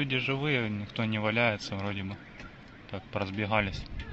люди живые, никто не валяется вроде бы. Так, поразбегались.